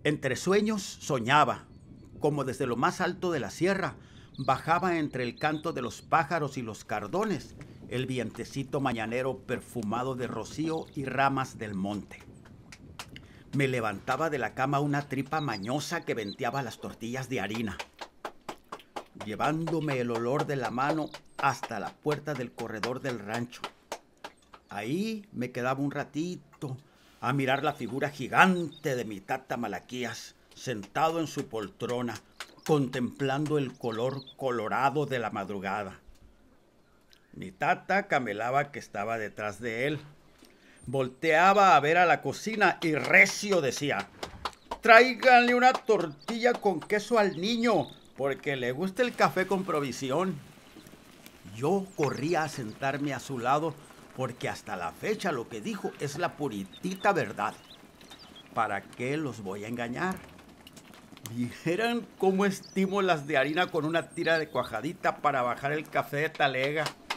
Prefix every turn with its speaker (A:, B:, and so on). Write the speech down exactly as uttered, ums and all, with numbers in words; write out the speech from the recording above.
A: Entre sueños soñaba, como desde lo más alto de la sierra, bajaba entre el canto de los pájaros y los cardones el vientecito mañanero perfumado de rocío y ramas del monte. Me levantaba de la cama una tripa mañosa que venteaba las tortillas de harina, llevándome el olor de la mano hasta la puerta del corredor del rancho. Ahí me quedaba un ratito a mirar la figura gigante de mi tata Malaquías, sentado en su poltrona, contemplando el color colorado de la madrugada. Mi tata camelaba que estaba detrás de él. Volteaba a ver a la cocina y recio decía: tráiganle una tortilla con queso al niño, porque le gusta el café con provisión. Yo corría a sentarme a su lado, porque hasta la fecha lo que dijo es la puritita verdad. ¿Para qué los voy a engañar? Vieran cómo estimo las de harina con una tira de cuajadita para bajar el café de talega.